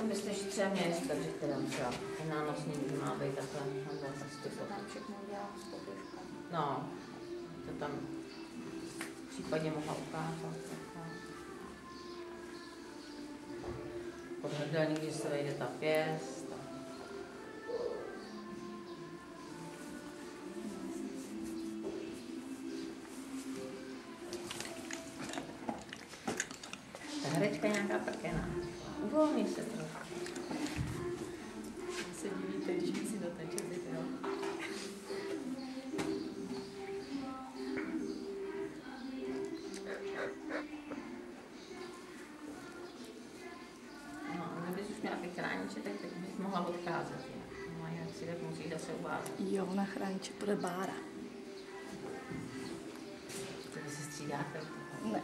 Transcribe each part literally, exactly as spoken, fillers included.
Tam byste třeba měli takže teda třeba ten nánosník má být takhle na dvacet stupňů. Tam všechno dělá s pokožkou. No, to tam případně mohla ukázat. Pod hrdelník, když se vejde ta pěst. Ta herečka je nějaká prkená. Uvolní se trochu. Se divíte, když mi si doteče video. No, kdybys už měla ty chrániče, tak teď bys mohla odcházet. No a jinak si tak musí zase uvázat. Jo, na chrániče bude Bára. To vy se střídáte? Ne.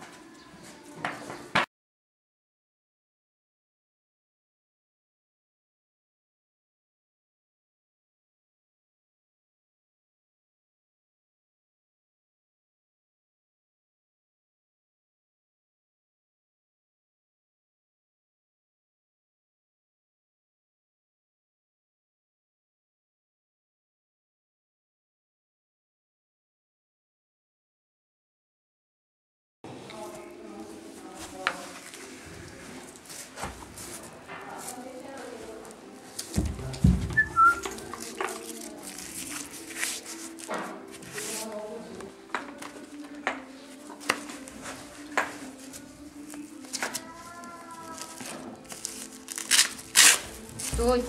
Stůj.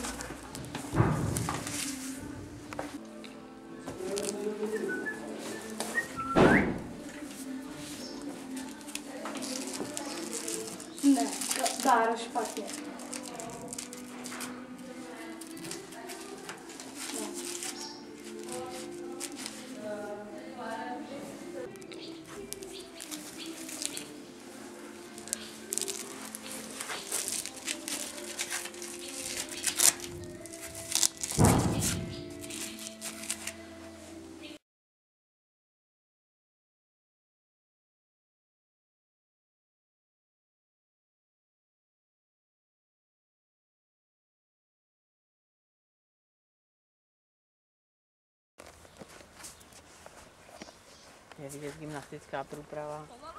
Ne, Bára špatně. Je vidět gymnastická průprava.